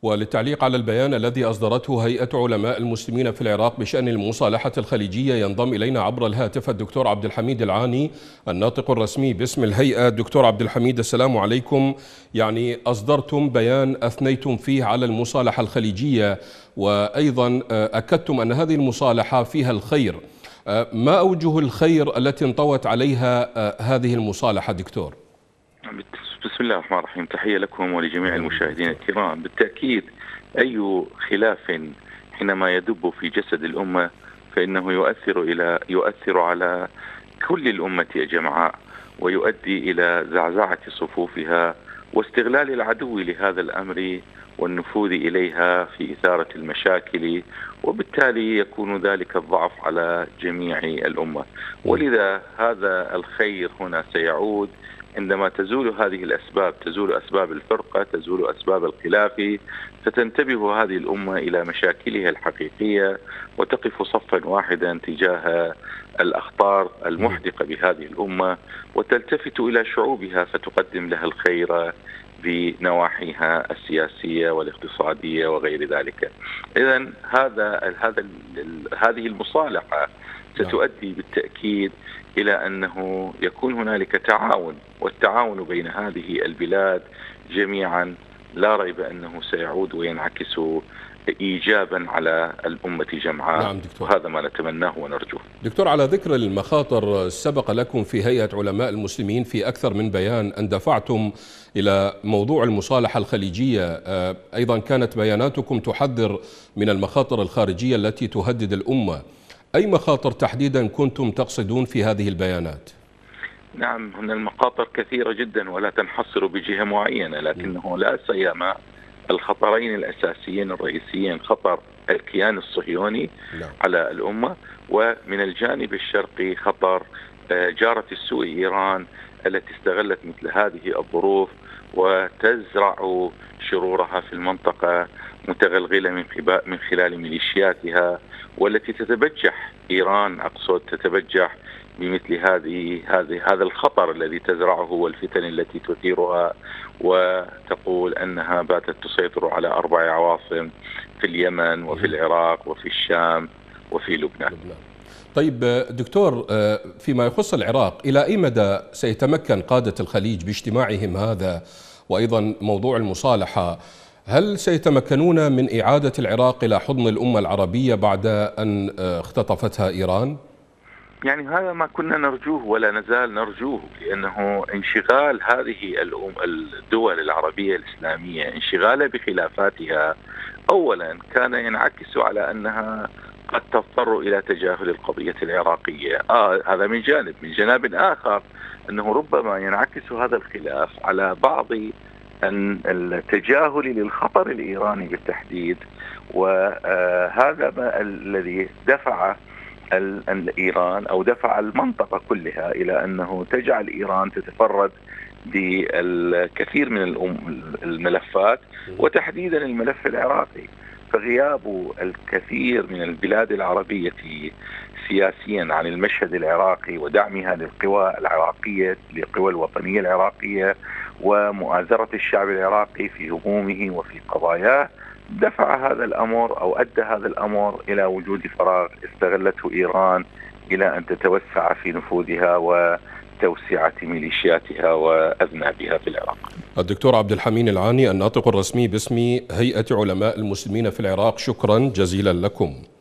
وللتعليق على البيان الذي أصدرته هيئة علماء المسلمين في العراق بشأن المصالحة الخليجية ينضم إلينا عبر الهاتف الدكتور عبد الحميد العاني الناطق الرسمي باسم الهيئة. دكتور عبد الحميد، السلام عليكم. يعني أصدرتم بيان أثنيتم فيه على المصالحة الخليجية، وأيضا أكدتم أن هذه المصالحة فيها الخير. ما أوجه الخير التي انطوت عليها هذه المصالحة دكتور؟ بسم الله الرحمن الرحيم. تحية لكم ولجميع المشاهدين الكرام. بالتأكيد أي خلاف حينما يدب في جسد الأمة فإنه يؤثر على كل الأمة جمعاء، ويؤدي إلى زعزعة صفوفها واستغلال العدو لهذا الأمر والنفوذ إليها في إثارة المشاكل، وبالتالي يكون ذلك الضعف على جميع الأمة. ولذا هذا الخير هنا سيعود عندما تزول هذه الأسباب، تزول أسباب الفرقة، تزول أسباب الخلاف، ستنتبه هذه الأمة إلى مشاكلها الحقيقية وتقف صفا واحدا تجاه الأخطار المحدقة بهذه الأمة، وتلتفت إلى شعوبها فتقدم لها الخير بنواحيها السياسية والاقتصادية وغير ذلك. إذن هذه المصالحة ستؤدي بالتأكيد إلى أنه يكون هنالك تعاون، والتعاون بين هذه البلاد جميعا لا ريب أنه سيعود وينعكس إيجابا على الأمة جمعاء. نعم دكتور. وهذا ما نتمناه ونرجوه. دكتور، على ذكر المخاطر، سبق لكم في هيئة علماء المسلمين في أكثر من بيان أن دفعتم إلى موضوع المصالحة الخليجية. أيضا كانت بياناتكم تحذر من المخاطر الخارجية التي تهدد الأمة. أي مخاطر تحديدا كنتم تقصدون في هذه البيانات؟ نعم، هنا المخاطر كثيرة جدا ولا تنحصر بجهة معينة، لكنه لا سيما الخطرين الأساسيين الرئيسيين: خطر الكيان الصهيوني على الأمة، ومن الجانب الشرقي خطر جارة السوء إيران التي استغلت مثل هذه الظروف وتزرع شرورها في المنطقة متغلغلة من خلال ميليشياتها، والتي تتبجح إيران، أقصد تتبجح بمثل هذا الخطر الذي تزرعه والفتن التي تثيرها، وتقول أنها باتت تسيطر على 4 عواصم في اليمن وفي العراق وفي الشام وفي لبنان. طيب دكتور، فيما يخص العراق، إلى أي مدى سيتمكن قادة الخليج باجتماعهم هذا وأيضا موضوع المصالحة؟ هل سيتمكنون من إعادة العراق إلى حضن الأمة العربية بعد أن اختطفتها إيران؟ يعني هذا ما كنا نرجوه ولا نزال نرجوه، لأنه انشغال هذه الدول العربية الإسلامية، انشغالها بخلافاتها أولا كان ينعكس على أنها قد تضطر إلى تجاهل القضية العراقية. هذا من جانب. من جانب آخر أنه ربما ينعكس هذا الخلاف على بعض التجاهل للخطر الإيراني بالتحديد، وهذا ما الذي دفع إيران أو دفع المنطقة كلها إلى أنه تجعل إيران تتفرد بالكثير من الملفات، وتحديدا الملف العراقي. فغياب الكثير من البلاد العربية سياسيا عن المشهد العراقي ودعمها للقوى العراقية، للقوى الوطنية العراقية، ومؤازرة الشعب العراقي في همومه وفي قضاياه، دفع هذا الأمر أو أدى هذا الأمر إلى وجود فراغ استغلته إيران إلى أن تتوسع في نفوذها وتوسعة ميليشياتها وأذنابها في العراق. الدكتور عبد الحميد العاني الناطق الرسمي باسم هيئة علماء المسلمين في العراق، شكرا جزيلا لكم.